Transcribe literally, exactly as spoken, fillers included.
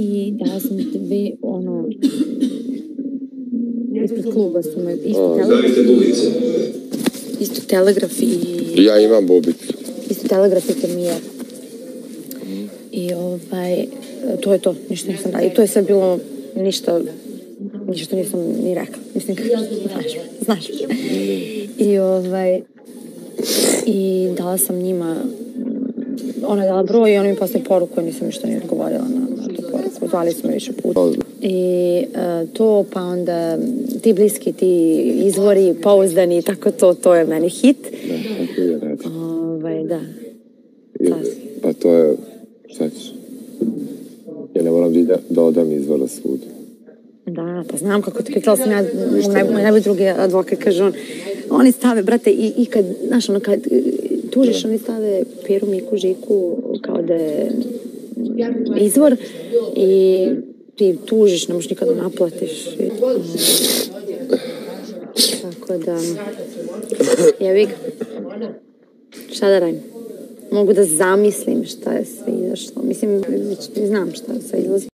i dala sam dve, ono, ispred kluba su me, isto telegraf, isto telegraf i... Ja imam bubicu. Isto telegraf i premijer. I ovaj, to je to, ništa nisam radila. I to je sve bilo ništa, ništa nisam ni rekla. Mislim, znaš, znaš. I ovaj, i dala sam njima, ona je dala broj i ona mi poslije poruku, nisam ništa ni odgovorila na, na tu poruku. Zvali smo više puta. I uh, to, pa onda ti bliski, ti izvori, pouzdani, tako to, to je meni hit. Da, tako je reći. Ovaj, da. Pa to je, šta ćeš? Ja ne moram da, da odam izvora svud. Da, pa znam kako ti pitala sam ja, moj najbolji drugi advokat, kaže on, oni stave, brate, i, i kad, znaš, ono, kad tužiš, oni stave Peru, Miku, Žiku, kao da je izvor i ti tužiš, ne možeš nikada naplatiš. Tako da, jevi ga, šta da radim? Mogu da zamislim šta je sve izašlo. Mislim, znam šta je sve izlazi.